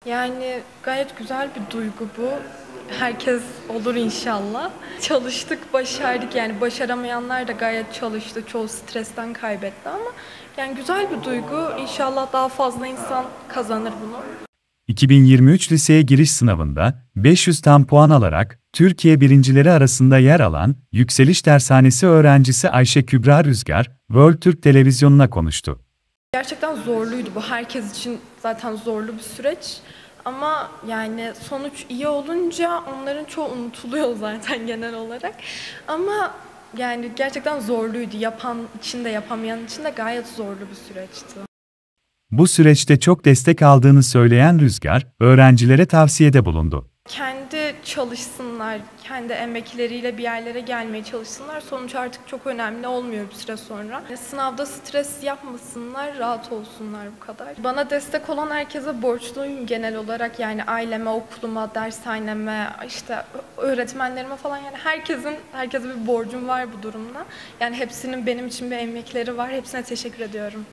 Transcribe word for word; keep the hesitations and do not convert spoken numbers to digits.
Yani gayet güzel bir duygu bu. Herkes olur inşallah. Çalıştık, başardık. Yani başaramayanlar da gayet çalıştı. Çoğu stresten kaybetti ama yani güzel bir duygu. İnşallah daha fazla insan kazanır bunu. iki bin yirmi üç liseye giriş sınavında beş yüz tam puan alarak Türkiye birincileri arasında yer alan Yükseliş Dershanesi öğrencisi Ayşe Kübra Rüzgar, World Türk Televizyonu'na konuştu. Gerçekten zorluydu bu. Herkes için zaten zorlu bir süreç. Ama yani sonuç iyi olunca onların çoğu unutuluyor zaten genel olarak. Ama yani gerçekten zorluydu. Yapan için de yapamayan için de gayet zorlu bir süreçti. Bu süreçte çok destek aldığını söyleyen Rüzgar, öğrencilere tavsiyede bulundu. Kendi çalışsınlar, kendi emekleriyle bir yerlere gelmeye çalışsınlar. Sonuç artık çok önemli olmuyor bir süre sonra. Sınavda stres yapmasınlar, rahat olsunlar bu kadar. Bana destek olan herkese borçluyum genel olarak. Yani aileme, okuluma, dershaneme, işte öğretmenlerime falan, yani herkesin, herkese bir borcum var bu durumda. Yani hepsinin benim için bir emekleri var. Hepsine teşekkür ediyorum.